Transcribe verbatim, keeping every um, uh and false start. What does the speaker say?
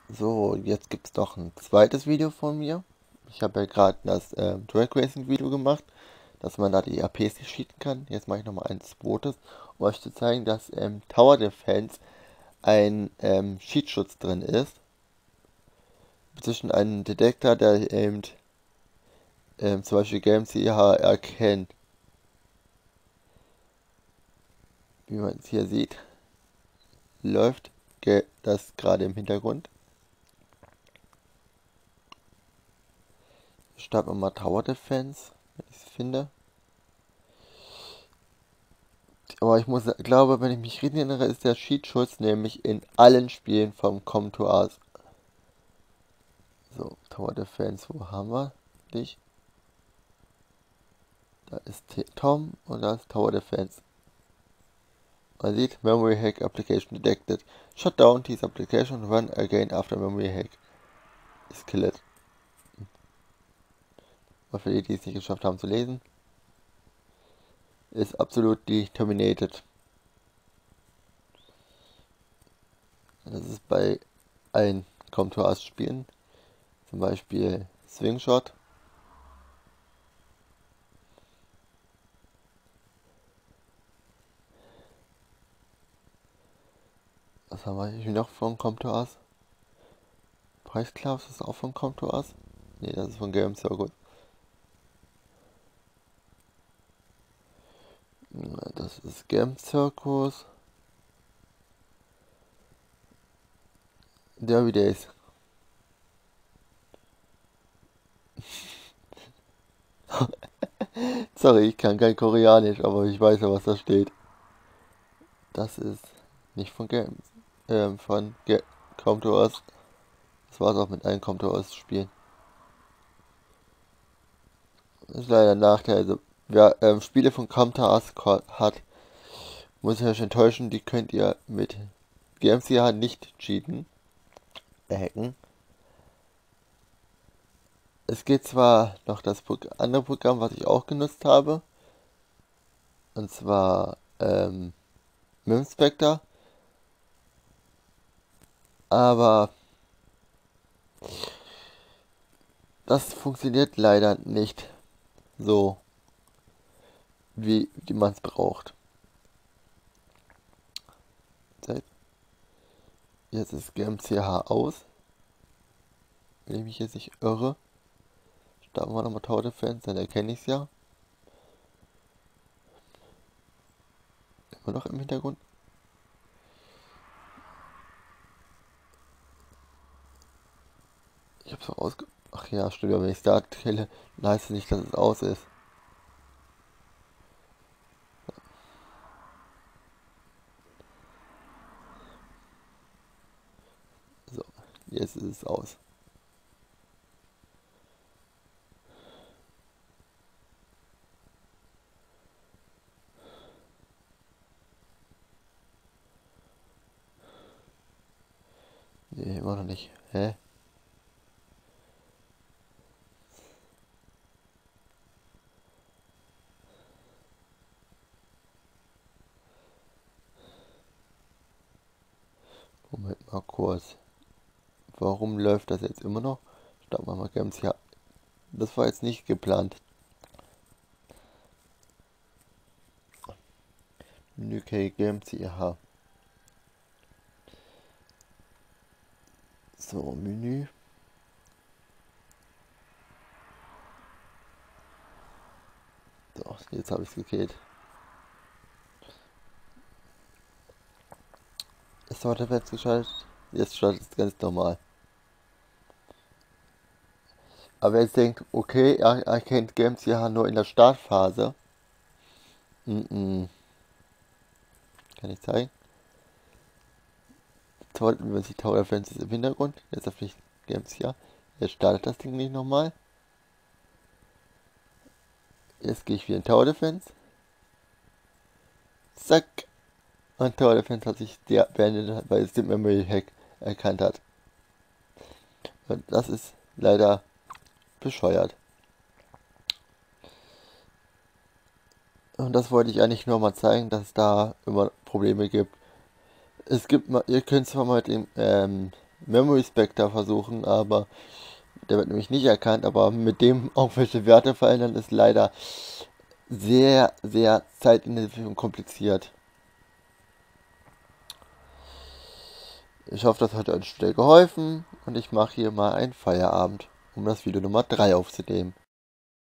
So, jetzt gibt es noch ein zweites Video von mir. Ich habe ja gerade das ähm, Drag Racing Video gemacht, dass man da die A Ps nicht cheaten kann. Jetzt mache ich nochmal ein zweites, um euch zu zeigen, dass ähm, Tower Defense ein ähm, Cheatschutz drin ist. Zwischen einem Detektor, der eben ähm, zum Beispiel GameCH erkennt. Wie man es hier sieht, läuft das gerade im Hintergrund. Starten wir mal Tower Defense, wenn ich es finde. Aber ich muss, glaube, wenn ich mich richtig erinnere, ist der Cheatschutz nämlich in allen Spielen vom Come to Us. So, Tower Defense, wo haben wir dich? Da ist Tom und da ist Tower Defense. Man sieht, Memory Hack Application detected. Shut down this application, run again after Memory Hack is killed. Und für die, die es nicht geschafft haben zu lesen, ist absolutely terminated. Das ist bei allen Come to Us Spielen. Zum Beispiel Swingshot. Was haben wir hier noch von Come to Us? Price Clubs ist auch von Come to Us? Ne, das ist von Game Circle. Das ist Game Circus. Derby Days. Sorry, ich kann kein Koreanisch, aber ich weiß ja, was da steht. Das ist nicht von Games. Ähm, von Ge Come to Us. Das war es auch mit allen Come to Us Spielen. Das ist leider ein Nachteil. Also, wer ähm, Spiele von Come to Us hat, muss ich euch enttäuschen, die könnt ihr mit G M C H nicht cheaten. Hacken. Es geht zwar noch das andere Programm, was ich auch genutzt habe. Und zwar ähm, Mimspector. Aber das funktioniert leider nicht so, wie, wie man es braucht. Jetzt ist G M C H aus. Wenn ich mich jetzt nicht irre. Starten wir nochmal Tower Defense, dann erkenne ich es ja. Immer noch im Hintergrund. Ich hab's auch ausge... Ach ja, stimmt, wenn ich Start kille, dann heißt es nicht, dass es aus ist. So, jetzt ist es aus. Nee, immer noch nicht. Hä? Moment mal kurz. Warum läuft das jetzt immer noch? Starten wir mal Games. Ja, das war jetzt nicht geplant. Menü K Games, ja. So, Menü. So, jetzt habe ich es gekillt. Ist heute jetzt geschaltet? Jetzt startet es ganz normal. Aber wer jetzt denkt, okay, er erkennt Games ja nur in der Startphase. Mm -mm. Kann ich zeigen. Toll, wenn sich Tower Defense ist im Hintergrund. Jetzt auf nicht Games ja. Jetzt startet das Ding nicht nochmal. Jetzt gehe ich wieder in Tower Defense. Zack. Und Tower Defense hat sich der beendet, weil es den Memory Hack erkannt hat. Und das ist leider bescheuert. Und das wollte ich eigentlich nur mal zeigen, dass es da immer Probleme gibt. Es gibt mal, ihr könnt zwar mal mit dem ähm, Memory Spectre versuchen, aber der wird nämlich nicht erkannt, aber mit dem auch welche Werte verändern, ist leider sehr, sehr zeitintensiv und kompliziert. Ich hoffe, das hat euch schnell geholfen und ich mache hier mal einen Feierabend, um das Video Nummer drei aufzunehmen.